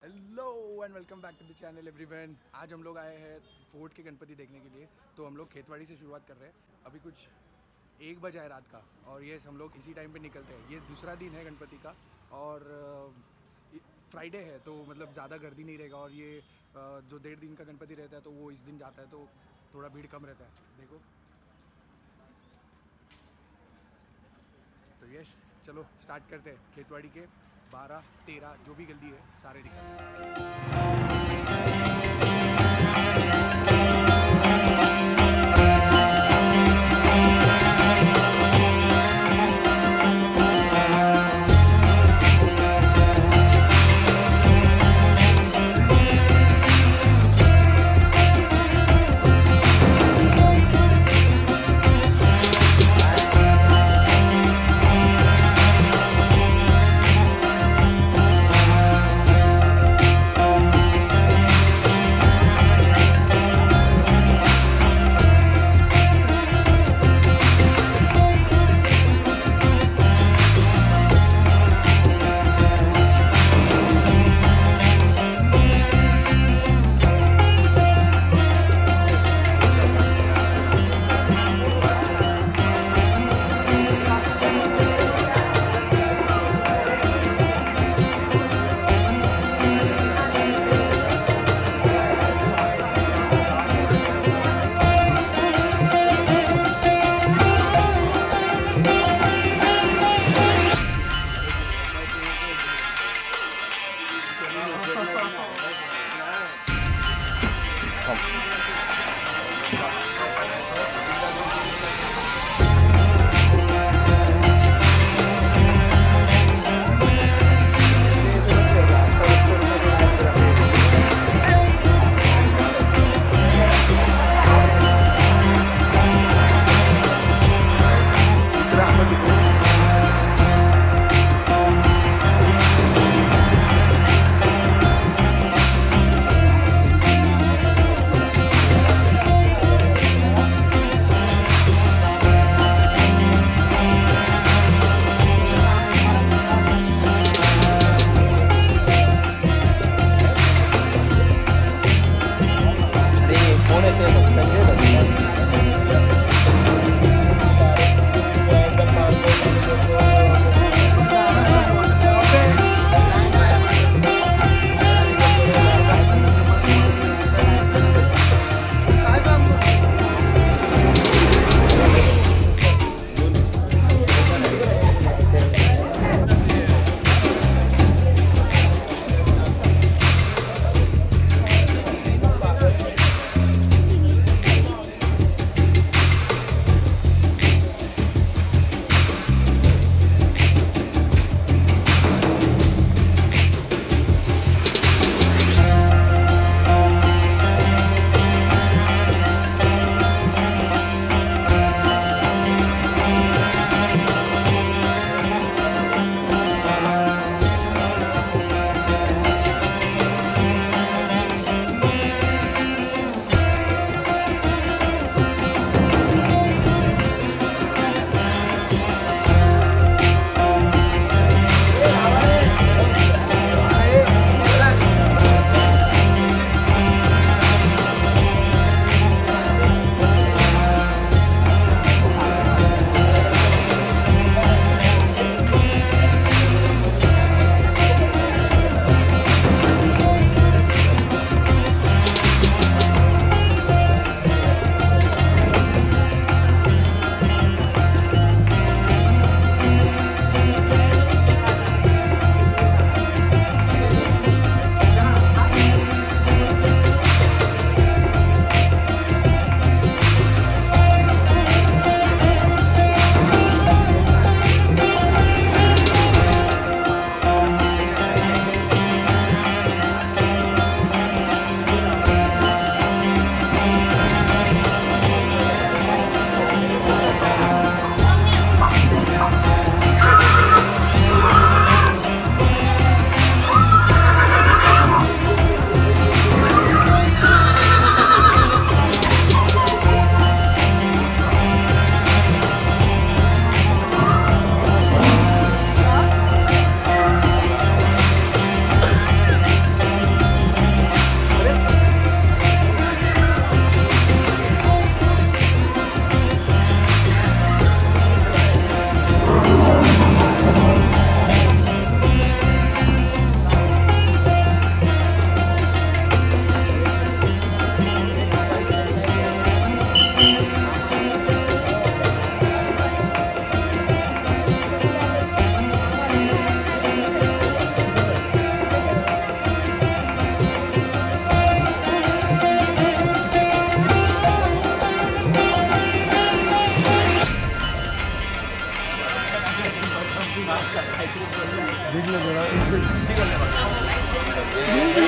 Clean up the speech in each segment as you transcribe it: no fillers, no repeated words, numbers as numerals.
Hello and welcome back to the channel everyone. आज हम लोग आए हैं फोर्ट के गणपति देखने के लिए। तो हम लोग खेतवाड़ी से शुरुआत कर रहे हैं। अभी कुछ 1 बजा है रात का और ये हम लोग इसी टाइम पे निकलते हैं। ये दूसरा दिन है गणपति का और फ्राइडे है तो मतलब ज़्यादा गर्दी नहीं रहेगा। और ये जो 1.5 दिन का गणपति रहता है तो वो इस दिन जाता है तो थोड़ा भीड़ कम रहता है। देखो तो यस, चलो स्टार्ट करते हैं। खेतवाड़ी के 12, 13 जो भी गली है सारे दिखाते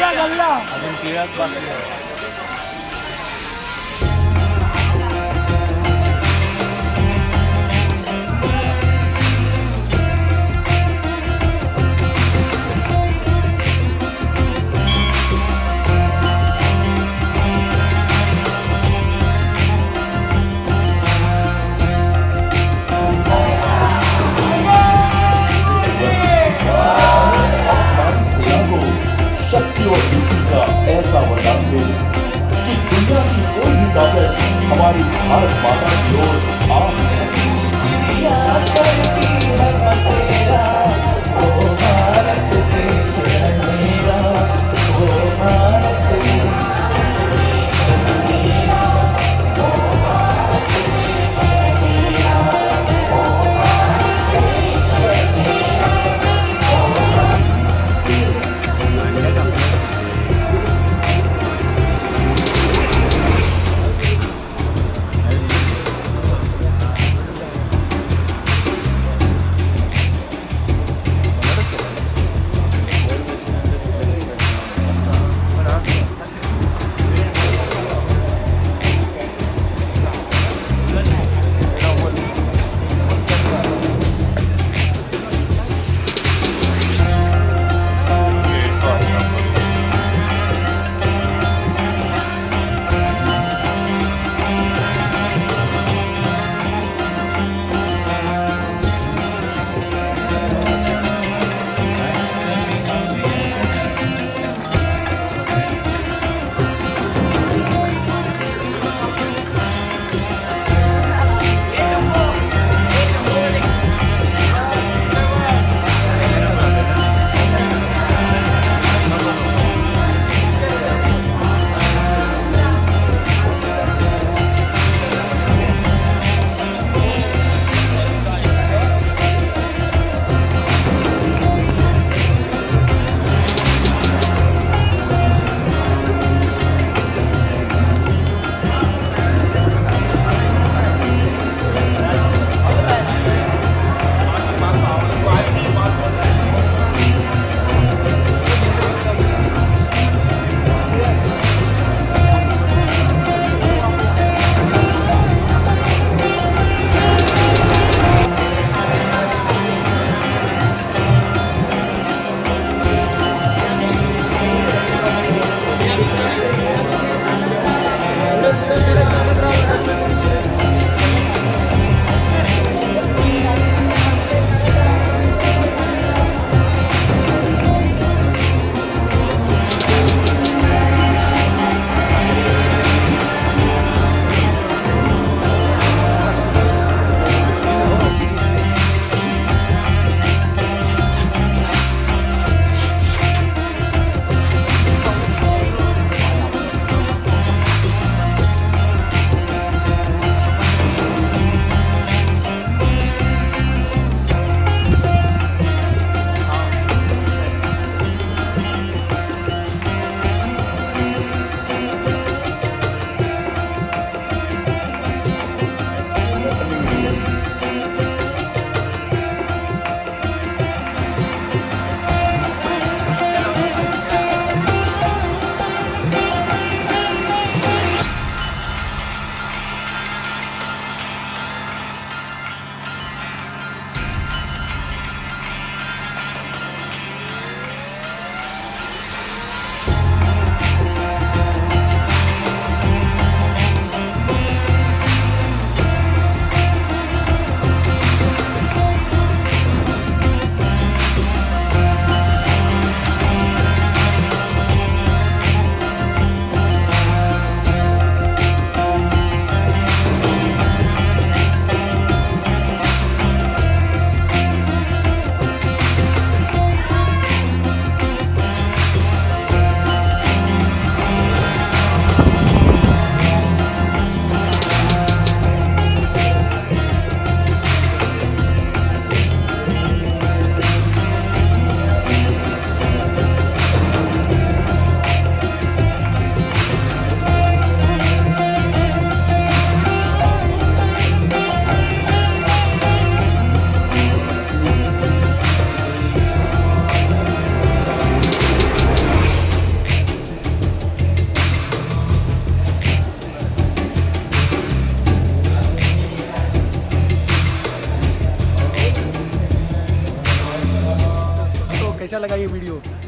अजून तिळच बाकी आहे. शक्ति और युक्ति का ऐसा वरदान दे कि दुनिया की कोई भी ताकत हमारी भारत माता की ओर आ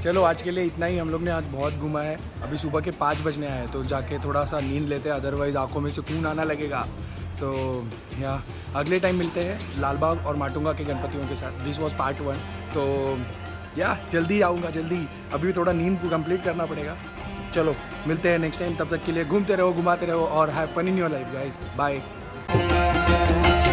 चलो आज के लिए इतना ही। हम लोग ने आज बहुत घूमा है। अभी सुबह के 5 बजने आए हैं, तो जाके थोड़ा सा नींद लेते हैं, अदरवाइज़ आँखों में सुकून आना लगेगा। तो या अगले टाइम मिलते हैं लाल बाग और माटुंगा के गणपतियों के साथ। This was part 1। तो या जल्दी आऊँगा, जल्दी। अभी थोड़ा नींद कंप्लीट करना पड़ेगा। चलो मिलते हैं नेक्स्ट टाइम। तब तक के लिए घूमते रहो, घुमाते रहो और have fun in your life guys. Bye.